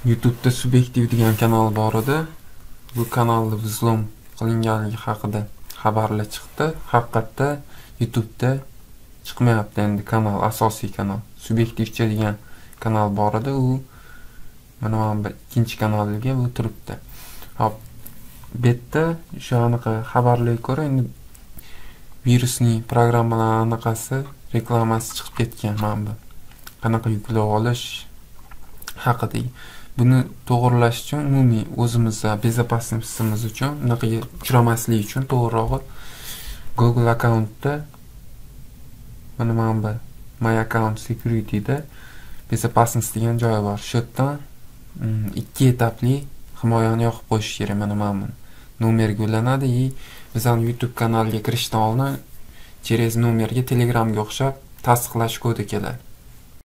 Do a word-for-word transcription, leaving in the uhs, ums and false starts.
YouTube'da Subyektiv degan kanal bor edi. Bu kanalni buzlom qilinganligi haqida xabarlar chiqdi. Haqiqatda YouTube'da chiqmayapti endi kanal, asosiy kanal. Subyektivcha degan kanal bor edi, u mana bu ikkinchi kanalga o'tiribdi. Hop, bu yerda shu anaqa xabarlarga ko'ra endi virusning programmalar anaqasi reklamasi chiqib ketgan mana bu. Qanaqa yuklab olish haqida. Buni to'g'rilash uchun umumiy o'zimizga bezopasligimiz uchun, unaqa uchramaslik uchun to'g'rirog'i Google akkauntda mana mana bu My Account Security'da bezopasность degan joyi bor. Shu yerdan ikki etapli himoyani yoqib qo'yish kerak. Mana mana buni nomerga ulanadi и bizning YouTube kanaliga kirishdan oldin через nomerga Telegramga o'xshab tasdiqlash kodi keladi.